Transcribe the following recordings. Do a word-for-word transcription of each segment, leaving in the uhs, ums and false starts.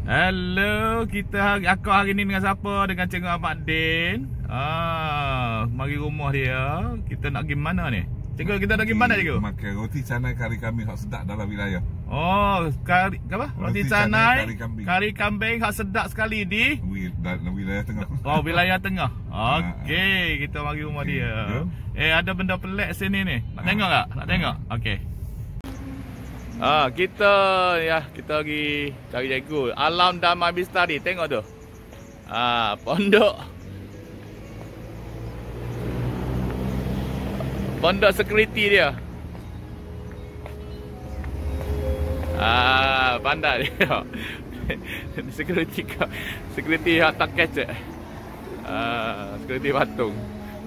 Hello, kita hari aku hari ni dengan siapa? Dengan Cikgu Ahmad Din. Ah, mari rumah dia. Kita nak pergi mana ni? Cikgu, kita nak pergi mana cikgu? Makan roti canai kari kambing hak sedap dalam wilayah. Oh, kari apa? Roti, roti canai, kari kambing. Kari kambing hak sedap sekali di dalam wilayah tengah. Oh, wilayah tengah. Okey, kita mari rumah okay. dia. Eh, ada benda pelik sini ni. Nak ha. tengok tak? Nak tengok? Okey. Ah, kita ya, kita pergi cari cikgu. Alam Damai Bestari, tengok tu. Ah, pondok. Pondok security dia. Ah, pandai dia. security security hak tak kecek. Ah, security patung.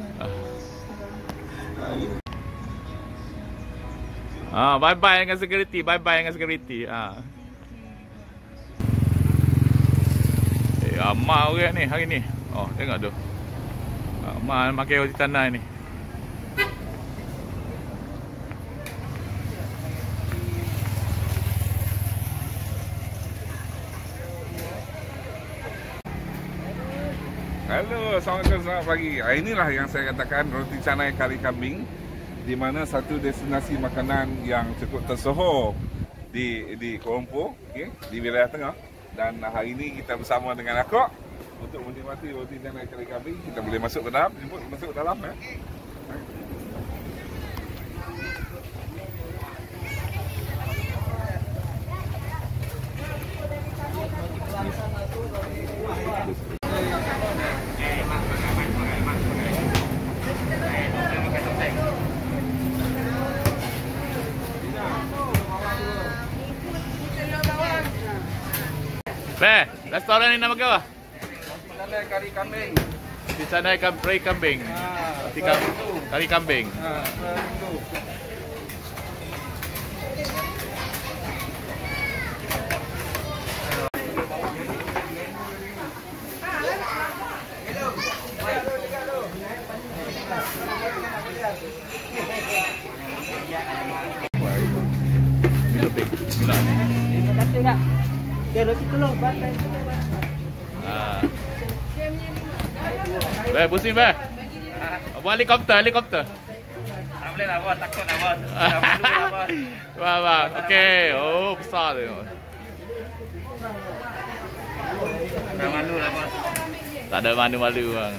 Ah, bye bye dengan security, bye bye dengan security. Ah. Eh, ramai orang ni hari ni. Oh, tengok tu. Ramai makan roti canai ni. Halo, assalamualaikum, selamat pagi. Inilah yang saya katakan roti canai kari kambing, di mana satu destinasi makanan yang cukup tersohor di di Kuala Lumpur, okay, di wilayah tengah. Dan hari ini kita bersama dengan Akok untuk menikmati roti canai kari kambing. Kita boleh masuk ke dalam, jemput masuk ke dalam ya. Beh, restoran ni nama apa? Roti canai kari kambing. Roti canai kari kambing. Roti kari kambing. Ha, Okay, roti telur, batai. Ah. Beh, pusing beh. Buat helikopter, helikopter. Tak boleh lah bos, takut lah bos. Tak malu lah bos. Wah, wah. Okey. Oh, besar tu. Tak malu lah bos. Tak ada malu-malu bang.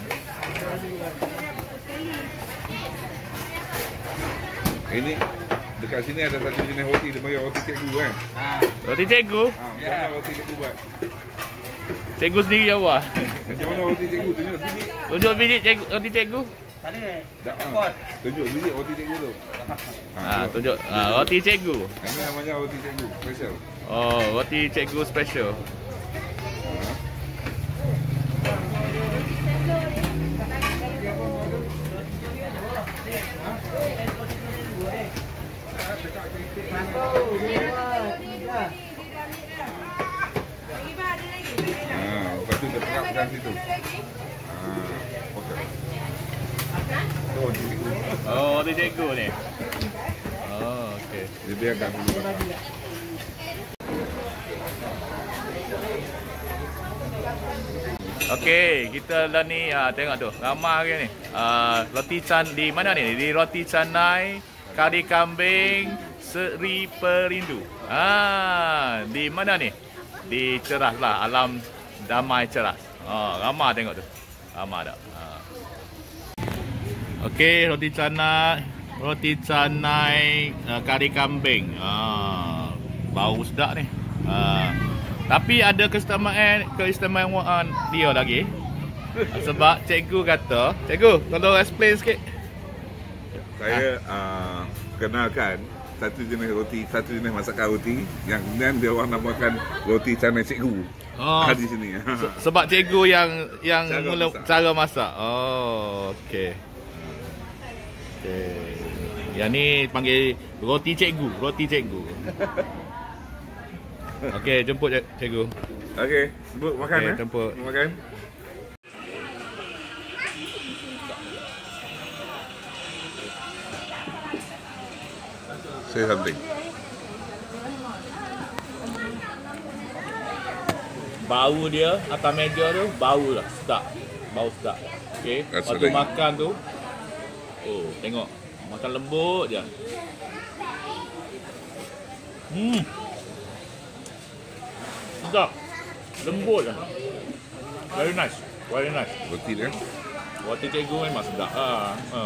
Ini dekat sini ada satu jenis roti, dia panggil roti cikgu kan. Ha. Roti cikgu? Ha, macam mana roti cikgu buat? Cikgu sendiri yang buat. Macam mana roti cikgu? Tunjuk biji. Tunjuk biji cikgu, roti cikgu. Tadi Tak ha. Tunjuk biji roti cikgu tu. Ha, tunjuk ha, roti cikgu. Ini namanya roti cikgu special. Oh, roti cikgu special. Ah, lepas tu dia perapkan situ. Ah, okey. Tu roti cikgu. Oh, roti cikgu ni. Oh, okey. Dia biarkan dulu. Okey, kita dah ni ah, tengok tu. Ramai hari ni. Ah, roti can di mana ni? Di roti canai kari kambing Seri Perindu. Ah, di mana ni? Di Ceras lah, Alam Damai Ceras. Oh, ramai tengok tu. Ramai tak? Ah. Okey, roti canai, roti canai uh, kari kambing. Ah, bau sedap ni. Ah, tapi ada keistimewaan keistimewaan dia lagi. Sebab cikgu kata, cikgu, tolong explain sikit. Saya uh, kenalkan satu jenis roti, satu jenis masakan roti yang kemudian dia orang namakan roti canai cikgu. Oh, di sini. Se sebab cikgu yang yang cara mula masak. cara masak. Oh, okey. Okey. Yang ni panggil roti cikgu, roti cikgu. Okey, jemput cikgu. Okey, sebut makan Okey, eh. jemput. Makan. Say something. bau dia atas meja tu bau lah, sedap. Bau sedap. Okey, Rasa waktu lagi. makan tu oh, tengok makan lembut je. Hmm. Sedap. Lembut lah. Very nice. Very nice. Roti dia. Roti cikgu memang sedap ah. Ha.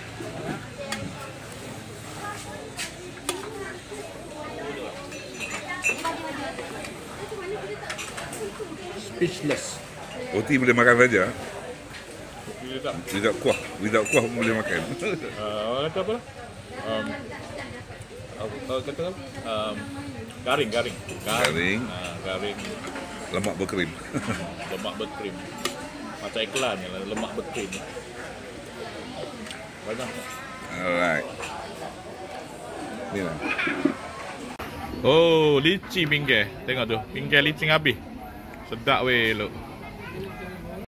Speechless. Roti boleh makan saja. Dia tak Without kuah. Without kuah pun boleh makan. uh, orang kata apa lah? Um, orang kata apa? Um, garing, garing. Garing. Uh, garing. Lemak berkrim. Lemak berkrim. Macam iklan je lah, lemak berkrim. Banyak. Alright. Ni lah. Oh, lici pinggir. Tengok tu. Pinggir licin habis. Sedap weh, look.